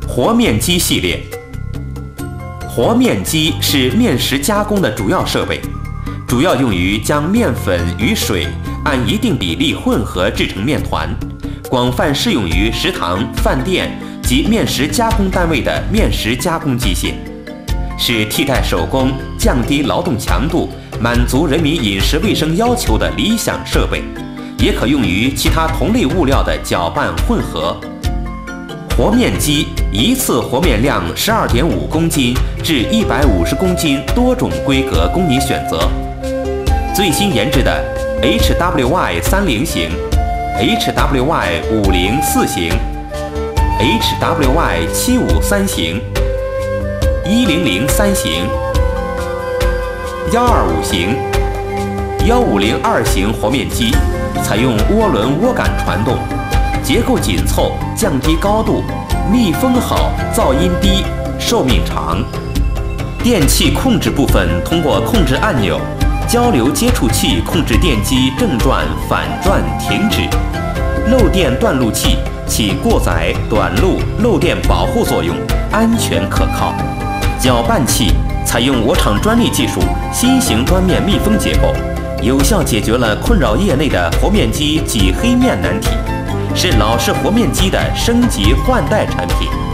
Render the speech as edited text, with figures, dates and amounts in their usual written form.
和面机系列。和面机是面食加工的主要设备，主要用于将面粉与水按一定比例混合制成面团，广泛适用于食堂、饭店及面食加工单位的面食加工机械，是替代手工、降低劳动强度、满足人民饮食卫生要求的理想设备，也可用于其他同类物料的搅拌混合。和面机一次和面量12.5公斤至150公斤，多种规格供你选择。最新研制的 HWY30 型、HWY504 型、HWY753 型、100-3型、125型、1502型和面机，采用涡轮涡杆传动，结构紧凑，降低高度，密封好，噪音低，寿命长。电器控制部分通过控制按钮、交流接触器控制电机正转、反转、停止。漏电断路器起过载、短路、漏电保护作用，安全可靠。搅拌器采用我厂专利技术新型端面密封结构，有效解决了困扰业内的和面机挤黑面难题，是老式和面机的升级换代产品。